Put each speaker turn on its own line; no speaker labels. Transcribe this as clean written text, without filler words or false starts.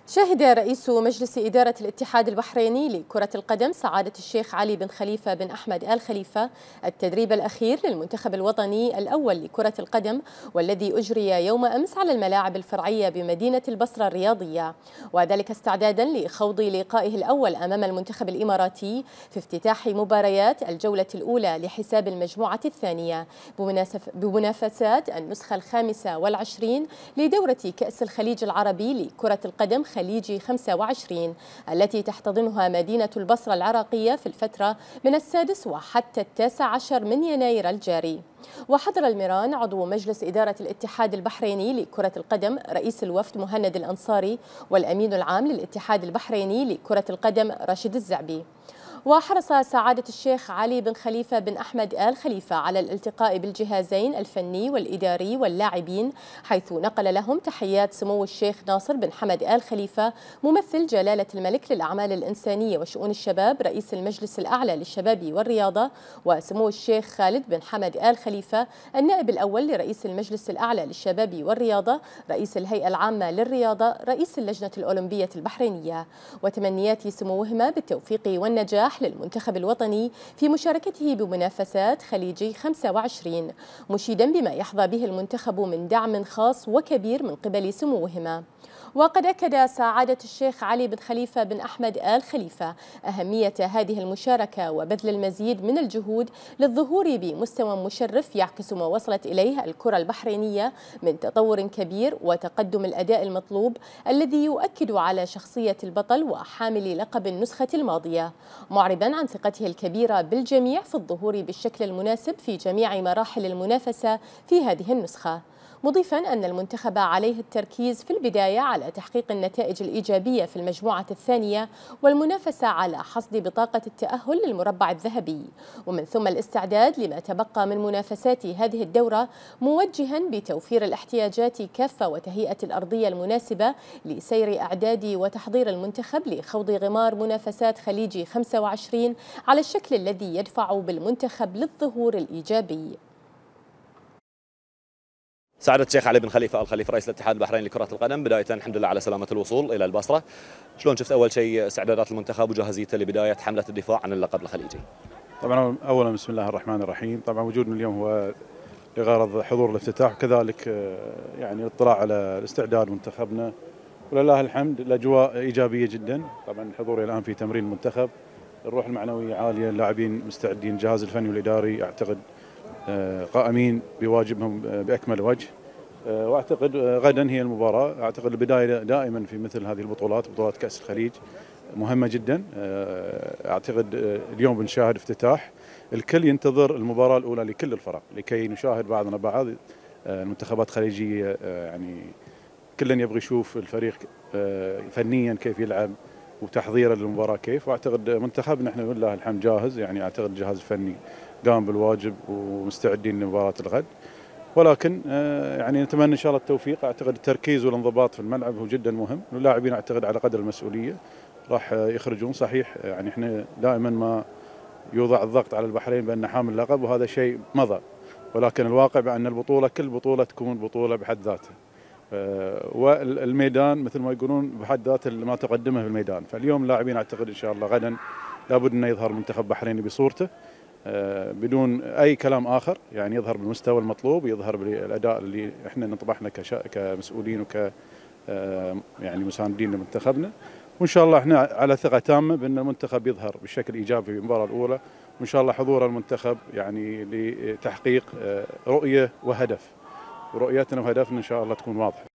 شهد رئيس مجلس إدارة الاتحاد البحريني لكرة القدم سعادة الشيخ علي بن خليفة بن أحمد آل خليفة التدريب الأخير للمنتخب الوطني الأول لكرة القدم، والذي أجري يوم أمس على الملاعب الفرعية بمدينة البصرة الرياضية، وذلك استعدادا لخوض لقائه الأول أمام المنتخب الإماراتي في افتتاح مباريات الجولة الأولى لحساب المجموعة الثانية بمنافسات النسخة 25 لدورة كأس الخليج العربي لكرة القدم خليجي 25 التي تحتضنها مدينة البصرة العراقية في الفترة من 6 وحتى 19 من يناير الجاري. وحضر الميران عضو مجلس إدارة الاتحاد البحريني لكرة القدم رئيس الوفد مهند الأنصاري والأمين العام للاتحاد البحريني لكرة القدم راشد الزعبي. وحرص سعادة الشيخ علي بن خليفة بن أحمد آل خليفة على الالتقاء بالجهازين الفني والإداري واللاعبين، حيث نقل لهم تحيات سمو الشيخ ناصر بن حمد آل خليفة ممثل جلالة الملك للأعمال الإنسانية وشؤون الشباب رئيس المجلس الأعلى للشباب والرياضة، وسمو الشيخ خالد بن حمد آل خليفة النائب الأول لرئيس المجلس الأعلى للشباب والرياضة رئيس الهيئة العامة للرياضة رئيس اللجنة الأولمبية البحرينية، وتمنيات سموهما بالتوفيق والنجاح للمنتخب الوطني في مشاركته بمنافسات خليجي 25، مشيدا بما يحظى به المنتخب من دعم خاص وكبير من قبل سموهما. وقد أكد سعادة الشيخ علي بن خليفة بن أحمد آل خليفة أهمية هذه المشاركة وبذل المزيد من الجهود للظهور بمستوى مشرف يعكس ما وصلت إليه الكرة البحرينية من تطور كبير وتقدم الأداء المطلوب الذي يؤكد على شخصية البطل وحامل لقب النسخة الماضية، معربا عن ثقته الكبيرة بالجميع في الظهور بالشكل المناسب في جميع مراحل المنافسة في هذه النسخة، مضيفا أن المنتخب عليه التركيز في البداية على تحقيق النتائج الإيجابية في المجموعة الثانية والمنافسة على حصد بطاقة التأهل للمربع الذهبي، ومن ثم الاستعداد لما تبقى من منافسات هذه الدورة، موجها بتوفير الاحتياجات كافة وتهيئة الأرضية المناسبة لسير إعداد وتحضير المنتخب لخوض غمار منافسات خليجي 25 على الشكل الذي يدفع بالمنتخب للظهور الإيجابي.
سعادة الشيخ علي بن خليفة آل خليفة رئيس الاتحاد البحريني لكرة القدم، بداية الحمد لله على سلامة الوصول إلى البصرة. شلون شفت أول شيء استعدادات المنتخب وجاهزيته لبداية حملة الدفاع عن اللقب الخليجي؟
طبعا أولا بسم الله الرحمن الرحيم، طبعا وجودنا اليوم هو لغرض حضور الافتتاح وكذلك يعني الاطلاع على الاستعداد منتخبنا، ولله الحمد الأجواء إيجابية جدا. طبعا حضوري الآن في تمرين المنتخب، الروح المعنوية عالية، اللاعبين مستعدين، الجهاز الفني والإداري أعتقد قائمين بواجبهم بأكمل وجه، واعتقد غدا هي المباراة. اعتقد البداية دائما في مثل هذه البطولات، بطولات كأس الخليج مهمة جدا. اعتقد اليوم بنشاهد افتتاح، الكل ينتظر المباراة الأولى لكل الفرق لكي نشاهد بعضنا بعض المنتخبات الخليجية، يعني كل يبغى يشوف الفريق فنيا كيف يلعب وتحضيره للمباراة كيف. واعتقد منتخبنا احنا لله الحمد جاهز، يعني اعتقد الجهاز الفني قام بالواجب ومستعدين لمباراة الغد، ولكن يعني نتمنى ان شاء الله التوفيق. اعتقد التركيز والانضباط في الملعب هو جدا مهم، واللاعبين اعتقد على قدر المسؤولية راح يخرجون. صحيح يعني احنا دائما ما يوضع الضغط على البحرين بان حامل لقب وهذا شيء مضى، ولكن الواقع بان البطولة كل بطولة تكون بطولة بحد ذاتها، والميدان مثل ما يقولون بحد ذاته ما تقدمه في الميدان. فاليوم اللاعبين اعتقد ان شاء الله غدا لابد انه يظهر منتخب بحريني بصورته بدون اي كلام اخر، يعني يظهر بالمستوى المطلوب، يظهر بالاداء اللي احنا نطمحنا كمسؤولين يعني مساندين لمنتخبنا، وان شاء الله احنا على ثقه تامه بان المنتخب يظهر بشكل ايجابي في المباراه الاولى، وان شاء الله حضور المنتخب يعني لتحقيق رؤيه وهدف، ورؤيتنا وهدفنا ان شاء الله تكون واضحه.